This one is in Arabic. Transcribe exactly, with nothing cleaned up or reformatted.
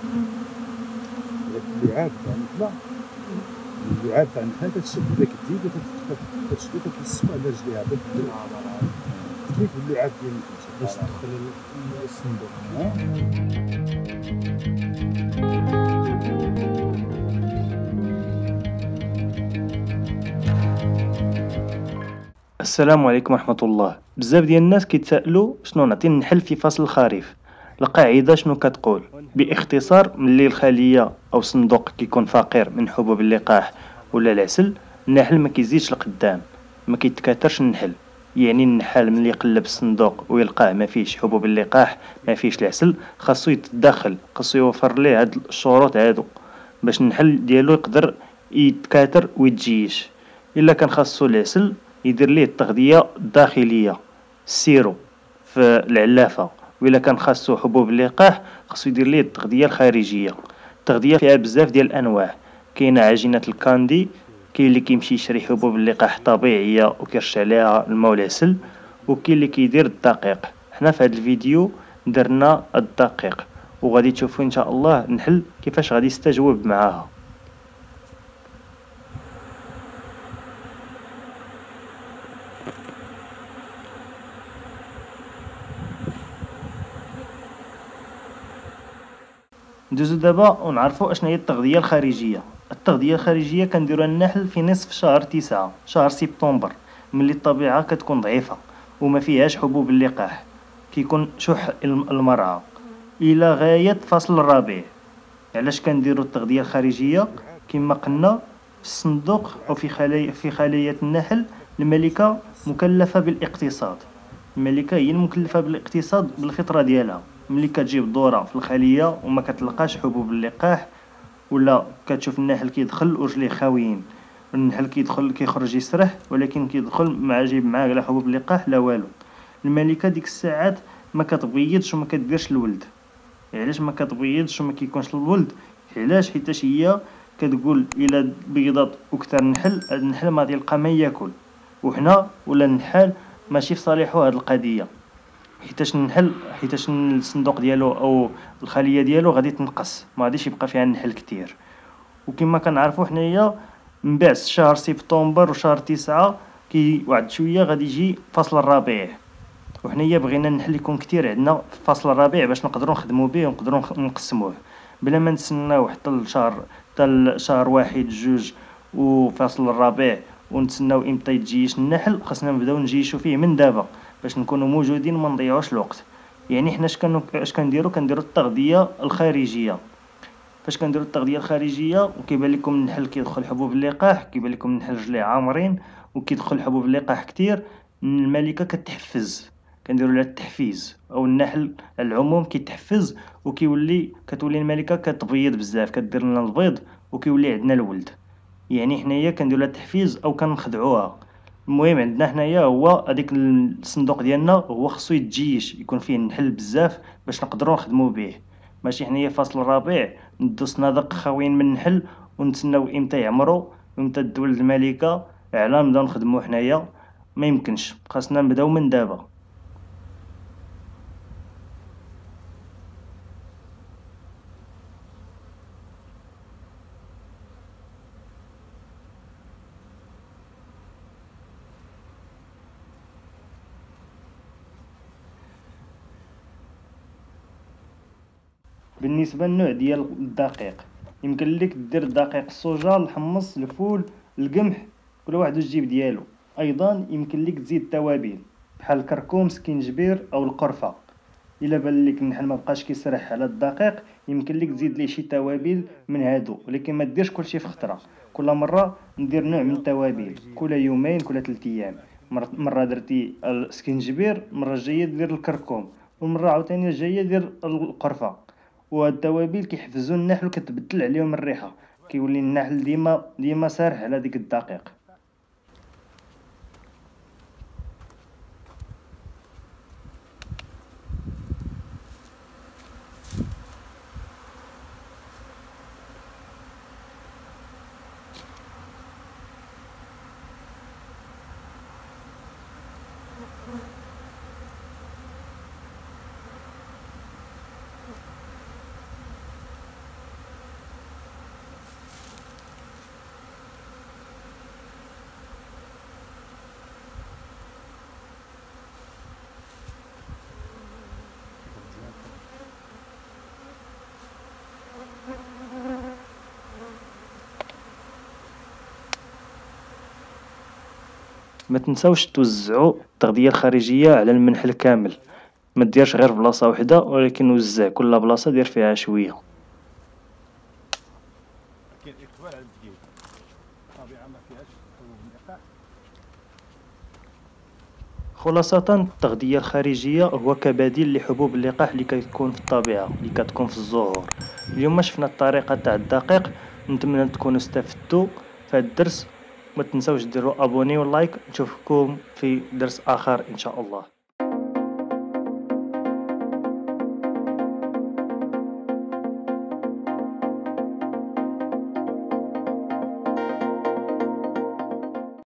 داك اللعاب تاع النحله، اللعاب تاع النحله كتشد داك الديك وكتشدو كتلصقو على رجليها باش تفيك باللعاب ديال النحله باش تدخل الصندوق. السلام عليكم ورحمة الله. بزاف ديال الناس كيتسائلوا شنو نعطي النحل في فصل الخريف. القاعدة شنو كتقول؟ باختصار، ملي الخلية او الصندوق كيكون فقير من حبوب اللقاح ولا العسل، النحل ما كيزيدش لقدام، ما كيتكاثرش النحل. يعني النحال ملي يقلب الصندوق ويلقاه ما فيهش حبوب اللقاح، ما فيهش العسل، خاصو يتدخل، خاصو يوفر ليه هاد الشروط هادو باش النحل ديالو يقدر يتكاثر ويتجيش. الا كان خاصو العسل، يدير ليه التغذية الداخلية، السيرو في العلافة. وإلا كان خاصو حبوب اللقاح، خاصو يدير ليه التغذية الخارجية. التغذية فيها بزاف ديال الأنواع، كاينة عجينة الكاندي، كاين اللي كيمشي يشري حبوب اللقاح طبيعية وكيرش عليها الماء والعسل، وكاين اللي كيدير الدقيق. حنا في هذا الفيديو درنا الدقيق، وغادي تشوفوا ان شاء الله النحل كيفاش غادي يستجوب معاها. ندوزو دابا ونعرفوا اشنا هي التغذيه الخارجيه. التغذيه الخارجيه كنديروها النحل في نصف شهر تسعة، شهر سبتمبر، ملي الطبيعه كتكون ضعيفه وما فيهاش حبوب اللقاح، كيكون شح المرعى، الى غايه فصل الربيع. علاش كنديروا التغذيه الخارجيه؟ كما قلنا في الصندوق او في خلايا في خلية النحل، الملكه مكلفه بالاقتصاد. الملكه هي المكلفه بالاقتصاد بالفطره ديالها. ملي كتجيب الدوره في الخليه وما كتلقاش حبوب اللقاح، ولا كتشوف النحل كيدخل ورجليه خاويين، النحل كيدخل كيخرج يسرح، ولكن كيدخل مع جيب معاه لا حبوب اللقاح لا والو، الملكه ديك الساعات ما كتبيضش وما كديرش الولد. علاش ما كتبيضش وما كيكونش الولد؟ علاش؟ حيتاش هي كتقول الا بيضات وكثر النحل، النحل ما يلقى ما ياكل، وحنا ولا النحال ماشي في صالحو هاد القضيه، حيتاش النحل حيتاش الصندوق ديالو او الخليه ديالو غادي تنقص، ما غاديش يبقى فيها النحل كتير. وكما كنعرفوا حنايا من بعد شهر سبتمبر وشهر تسعة كي واحد شويه غادي يجي فصل الربيع، وحنايا بغينا النحل يكون كتير عندنا في فصل الربيع باش نقدروا نخدموا به ونقدروا نقسموه، بلا ما نتسناو حتى الشهر حتى الشهر واحد جوج وفصل الربيع ونتسناو امتى يتجيش النحل. خاصنا نبداو نجيشو فيه من دابا باش نكونوا موجودين وما نضيعوش الوقت. يعني حنا اش كانو اش كنديروا كنديروا التغذيه الخارجيه. فاش كنديروا التغذيه الخارجيه وكيبان لكم النحل كيدخل حبوب اللقاح، كيبان لكم النحل رجليه عامرين وكيدخل حبوب اللقاح كتير، الملكه كتحفز، كنديروا لها التحفيز، او النحل العموم كيتحفز وكيولي كتولي الملكه كتبيض بزاف، كدير لنا البيض وكيولي عندنا الولد. يعني حنايا كنديروا لها التحفيز او كنخدعوها. المهم عندنا حنايا هو هذيك الصندوق ديالنا هو خصو يتجيش يكون فيه النحل بزاف باش نقدروا نخدموا به. ماشي حنايا فصل الربيع ندو صنادق خاويين من النحل ونتسناو امتى يعمروا وامتى تولد الملكه على نبداو نخدموا حنايا. ما يمكنش، خاصنا نبداو من دابا. بالنسبه للنوع ديال الدقيق، يمكن لك دير الدقيق الصوجا، الحمص، الفول، القمح، كل واحد والجيب ديالو. ايضا يمكن لك تزيد توابل بحال الكركم، سكينجبير او القرفه. الا بان لك النحل ما بقاش كيسرح على الدقيق، يمكن لك تزيد ليه شي توابل من هادو، ولكن ما ديرش كلشي في خطره. كل مره ندير نوع من التوابل، كل يومين كل ثلاث ايام. مره درتي السكينجبير، المره الجايه دير الكركم، والمره عاوتاني الجايه دير القرفه. وهاد التوابل كيحفزوا النحل وكتبدل عليهم الريحه، كيولي النحل ديما ديما سارح على ديك الدقيق. ما تنساوش توزعوا التغذية الخارجية على المنحل كامل، ما ديرش غير في بلاصة وحدة، ولكن وزع كل بلاصة دير فيها شوية. كاين اقبال على التجهيز، الطبيعه ما فيهاش حبوب اللقاح. خلاصة التغذية الخارجية هو كبديل لحبوب اللقاح اللي كتكون في الطبيعة، اللي كتكون في الزهور. اليوم شفنا الطريقة تاع الدقيق، نتمنى تكونوا استفدتوا في هذا الدرس. ما تنساوش ديروا ابوني ولايك، نشوفكم في درس اخر ان شاء الله.